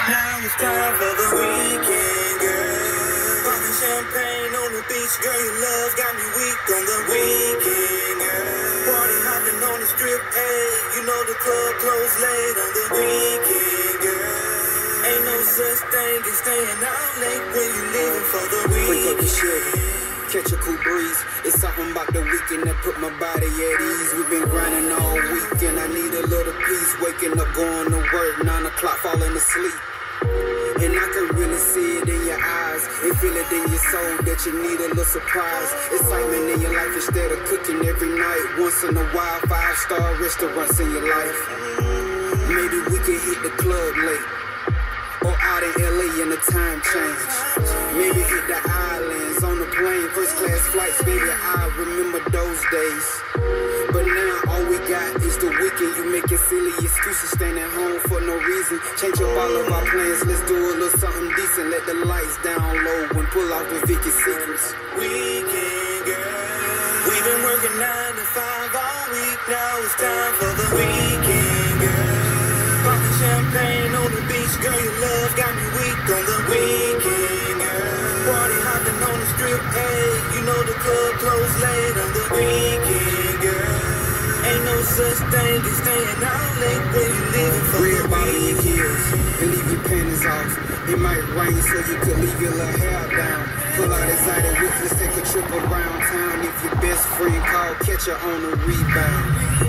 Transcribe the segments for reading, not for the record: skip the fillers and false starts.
Now it's time for the weekend, girl. Popping champagne on the beach, girl, your love got me weak on the weekend, girl. Party hopping on the strip, hey, you know the club closed late on the weekend, girl. Ain't no such thing as staying out late when you leaving for the weekend. Wake up and shit, catch a cool breeze. It's something about the weekend that put my body at ease. We've been grinding all weekend, I need a little peace. Waking up, going to work, 9 o'clock, falling asleep. And I can really see it in your eyes and feel it in your soul that you need a little surprise. Excitement in your life instead of cooking every night. Once in a while, 5-star restaurants in your life. Maybe we can hit the club late, or out in LA in the time change. Maybe hit the islands on the plane, first class flights, baby, I remember those days. But now all we got is the weekend. You making silly excuses, staying at home for no reason. Change up all of our plans, let's do a little something decent. Let the lights down low and pull off the Vicky secrets. Weekend, girl. We've been working 9 to 5 all week, now it's time for the weekend, girl. Popping champagne on the beach, girl, your love got me weak on the weekend, girl. Party hopping on the strip, hey, you know the club closed late on the weekend, girl. Ain't no such thing as staying out late when you leaving for Red the bottom in your weekend. heels and leave your panties off. It might rain so you could leave your little hair down. Pull out exotic whips, let's take a trip around town. If your best friend call, catch her on a rebound.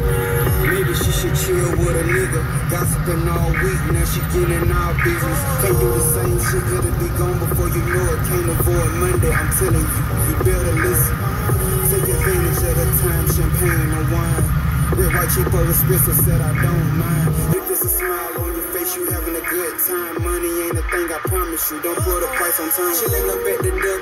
Maybe she should chill with a nigga, gossiping all week, now she getting all business. Can't do the same shit, it'll be gone before you know it. Can't avoid Monday, I'm telling you, you better listen. Take advantage of the time, champagne or wine. Red, white, cheapo, espresso said I don't mind. If it's a smile on your face, you having a good time. Money ain't a thing, I promise you, don't put a price on time. Chillin' up at the